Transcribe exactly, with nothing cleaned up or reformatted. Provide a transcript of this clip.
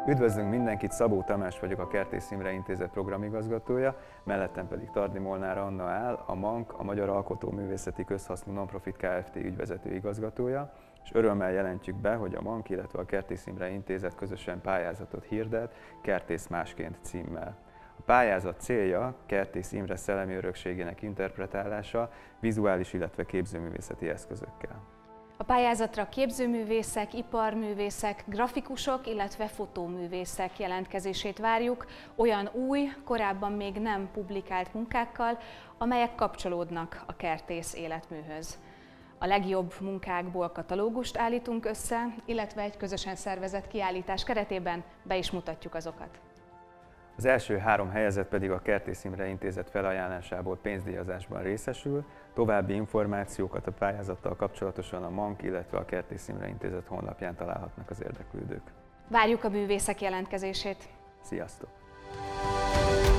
Üdvözlünk mindenkit, Szabó Tamás vagyok, a Kertész Imre Intézet programigazgatója, mellettem pedig Tardi Molnár Anna áll, a MANK, a Magyar Alkotóművészeti Közhasznú Nonprofit Kft. Ügyvezető igazgatója, és örömmel jelentjük be, hogy a MANK, illetve a Kertész Imre Intézet közösen pályázatot hirdet Kertész másként címmel. A pályázat célja Kertész Imre szellemi örökségének interpretálása vizuális, illetve képzőművészeti eszközökkel. A pályázatra képzőművészek, iparművészek, grafikusok, illetve fotóművészek jelentkezését várjuk olyan új, korábban még nem publikált munkákkal, amelyek kapcsolódnak a kertész életműhöz. A legjobb munkákból katalógust állítunk össze, illetve egy közösen szervezett kiállítás keretében be is mutatjuk azokat. Az első három helyezett pedig a Kertész Imre Intézet felajánlásából pénzdíjazásban részesül. További információkat a pályázattal kapcsolatosan a MANK, illetve a Kertész Imre Intézet honlapján találhatnak az érdeklődők. Várjuk a művészek jelentkezését! Sziasztok!